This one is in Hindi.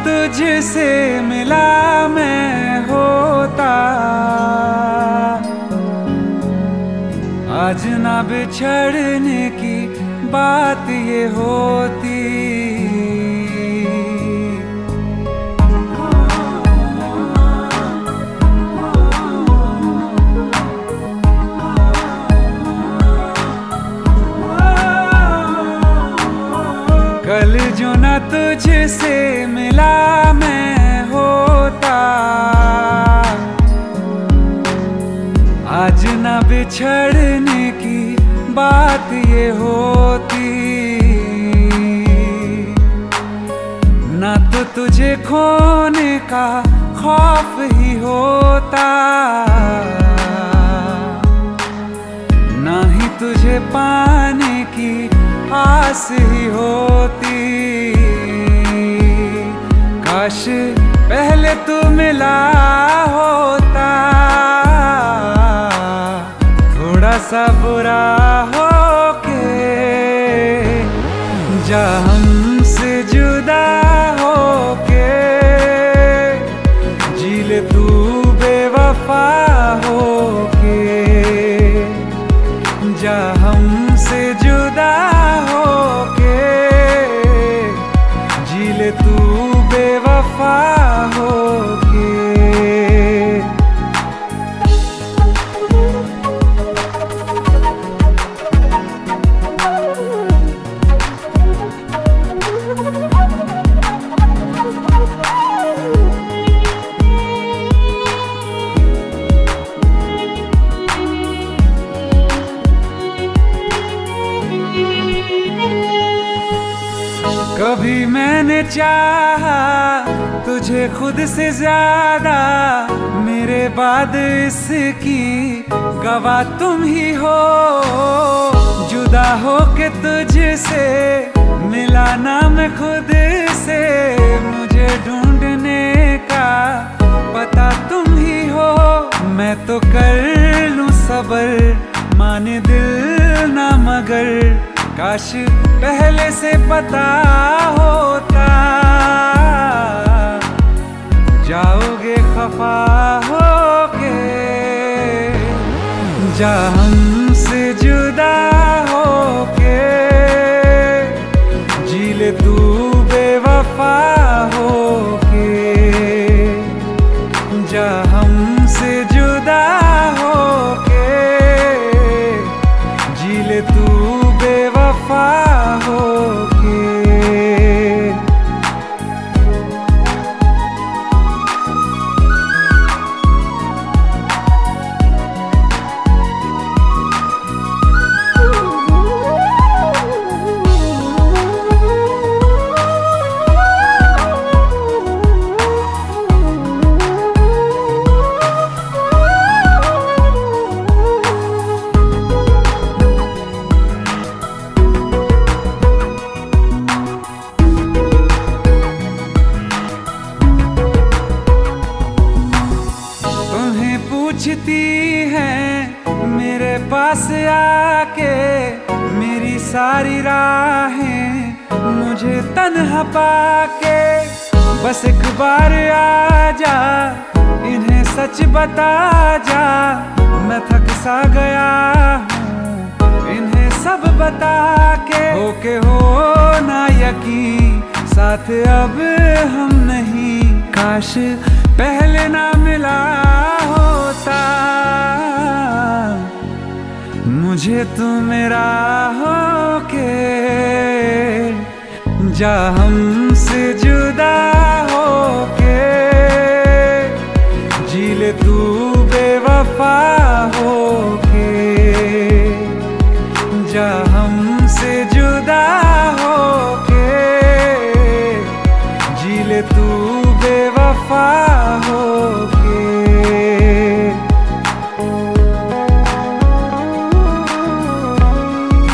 तुझसे मिला मैं होता, आज ना बिछड़ने की बात ये होती। कल जो ना तुझसे मिला मैं होता, आज ना बिछड़ने की बात ये होती। ना तो तुझे खोने का खौफ ही होता, ना ही तुझे पाने की आस ही होती। काश पहले तू मिला होता, थोड़ा सा बुरा हो के जा हमसे जुदा हो के, जी ले तू बेवफा हो के, जा हमसे जुदा हो के, जी ले तू बेवफा हो के। कभी मैंने चाहा तुझे खुद से ज्यादा, मेरे बाद इसकी गवाह तुम ही हो। जुदा हो के तुझसे मिला ना मैं खुद से, मुझे ढूंढने का पता तुम ही हो। मैं तो कर लूं सबर माने दिल ना मगर, काश पहले से पता होता। जाओगे खफा होके, जा हमसे जुदा होके, जी ले तू बेवफा होके, जा हमसे जुदा होके, जी ले तू बेवफा होके। पूछती हैं मेरे पास आके, मेरी सारी राहें मुझे तन्हा पाके। बस एक बार आ जा, इन्हें सच बता जा, मैं थक सा गया हूँ इन्हें सब बता के। होके हो ना यकीन साथ अब हम नहीं, काश पहले ना मिला होता। मुझे तू मेरा होके, जा हमसे जुदा होके, जी ले तू बेवफा होके, जा हमसे जुदा हो